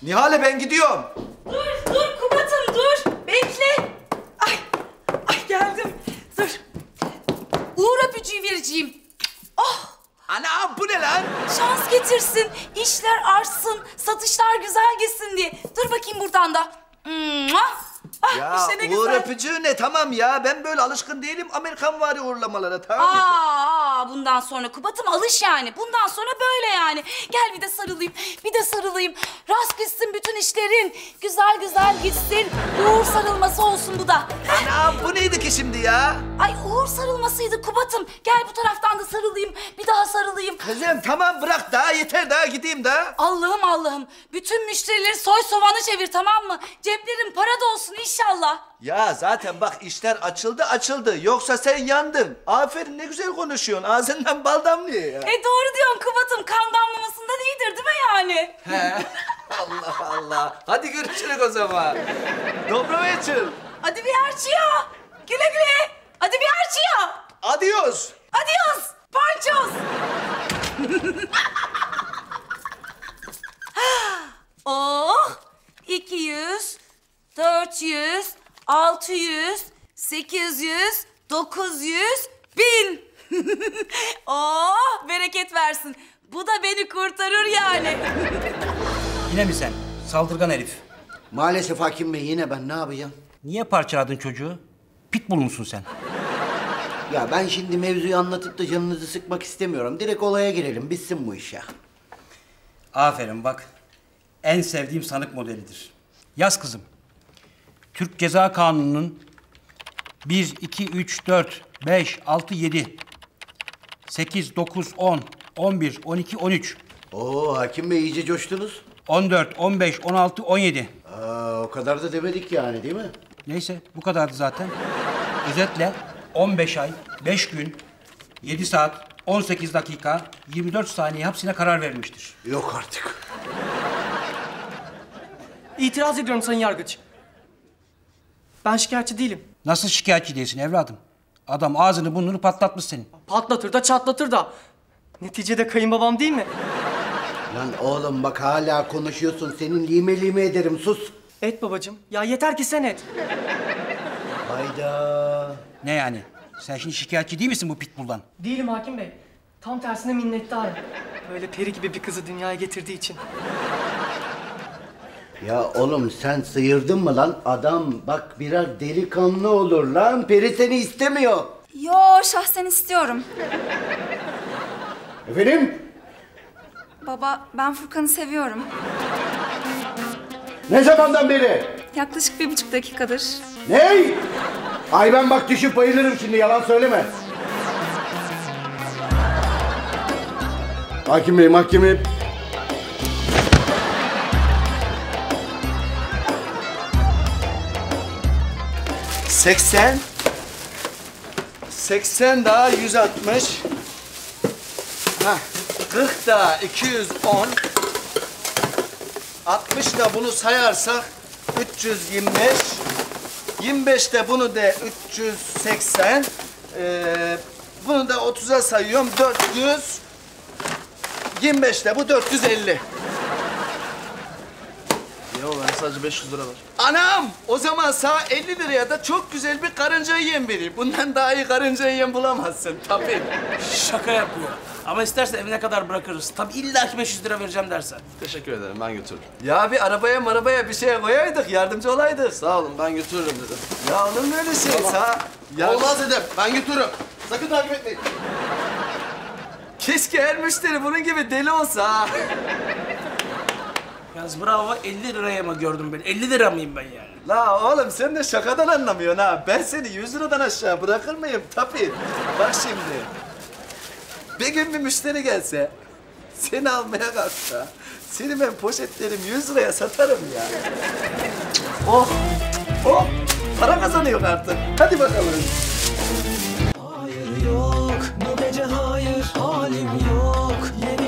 Nihale ben gidiyorum. Dur Kubat'ım dur. Bekle. Ay geldim. Dur. Uğur öpücüğü vereceğim. Oh. Anam bu ne lan? Şans getirsin, işler artsın, satışlar güzel gitsin diye. Dur bakayım buradan da. Ya işte ne Uğur güzel. öpücüğü ne? Tamam ya, ben böyle alışkın değilim Amerikan vari uğurlamalara, tamam mı? Bundan sonra Kubat'ım alış yani. Bundan sonra böyle yani. Gel bir de sarılayım, bir de sarılayım. Rast gitsin bütün işlerin. Güzel güzel gitsin. Uğur sarılması olsun bu da. Anam bu neydi ki şimdi ya? Ay Uğur sarılmasıydı Kubat'ım. Gel bu taraftan da sarılayım, bir daha sarılayım. Kızım tamam bırak, daha yeter, daha gideyim daha. Allah'ım. Bütün müşterileri soy soğanı çevir, tamam mı? Ceplerin para da olsun inşallah. Ya zaten bak işler açıldı. Yoksa sen yandın. Aferin, ne güzel konuşuyorsun. Ağzından bal damlıyor ya. Doğru diyorsun Kubat'ım. Kan damlamasından iyidir değil mi yani? He. Allah Allah. Hadi görüşürüz o zaman. Dobro вечер. Hadi bir harçıyor. Güle güle. Hadi bir harçıyor. Adios. Adios. Panços. Oh. 200, 400, 600, 800, 900, 1000. Oh, bereket versin. Bu da beni kurtarır yani. Yine mi sen? Saldırgan herif. Maalesef hakim bey, yine ben ne yapacağım? Niye parçaladın çocuğu? Pitbull musun sen? Ya ben şimdi mevzuyu anlatıp da canınızı sıkmak istemiyorum. Direkt olaya girelim, bitsin bu iş ya. Aferin bak. En sevdiğim sanık modelidir. Yaz kızım. Türk Ceza Kanunu'nun 1, 2, 3, 4, 5, 6, 7, 8, 9, 10, 11, 12, 13, Oo hakim bey, iyice coştunuz. 14, 15, 16, 17. O kadar da demedik yani, değil mi? Neyse bu kadardı zaten. Özetle 15 ay, 5 gün, 7 saat, 18 dakika, 24 saniye hapsine karar verilmiştir. Yok artık. İtiraz ediyorum Sayın Yargıç. Ben şikayetçi değilim. Nasıl şikayetçi değilsin evladım? Adam ağzını burnunu patlatmış senin. Patlatır da çatlatır da. Neticede kayınbabam değil mi? Lan oğlum bak, hala konuşuyorsun. Senin lime lime ederim, sus. Et babacığım. Ya yeter ki sen et. Hayda. Ne yani? Sen şimdi şikayetçi değil misin bu pitbull'dan? Değilim hakim bey. Tam tersine minnettarım. Böyle peri gibi bir kızı dünyaya getirdiği için. Ya oğlum sen sıyırdın mı lan? Adam bak birer delikanlı olur lan. Peri seni istemiyor. Yo, şahsen istiyorum. Efendim? Baba, ben Furkan'ı seviyorum. Ne zamandan beri? Yaklaşık 1,5 dakikadır. Ney? Ay ben bak düşüp bayılırım şimdi, yalan söyleme. Hakim bey, mahkeme... 80. 80 daha 160. 40 daha 210. 60 da bunu sayarsak 325. 25 de bunu da 380. Bunu da 30'a sayıyorum 400. 25 de bu 450. Yo, ben sadece 500 lira var. Anam! O zaman sana 50 liraya da çok güzel bir karınca yem vereyim. Bundan daha iyi karınca yem bulamazsın tabii. Şaka yapıyor. Ama isterse evine kadar bırakırız. Tabii illa ki 500 lira vereceğim dersen. Teşekkür ederim, ben götürürüm. Ya bir arabaya bir şeye koyaydık, yardımcı olaydık. Sağ olun, ben götürürüm dedim. Ya olur mu öyle şey? Olmaz dedim, ben götürürüm. Sakın takip etmeyin. Keşke her müşteri bunun gibi deli olsa ha. Yalnız bravo, 50 liraya mı gördün beni? 50 lira mıyım ben yani? La oğlum sen de şakadan anlamıyorsun ha. Ben seni 100 liradan aşağı bırakır mıyım? Tabii. Bak şimdi. Bir gün bir müşteri gelse, seni almaya kalksa, seni ben poşetlerim 100 liraya satarım ya. Oh, oh, para kazanıyor artık. Hadi bakalım. Hayır yok, bu gece hayır, halim yok. Yeni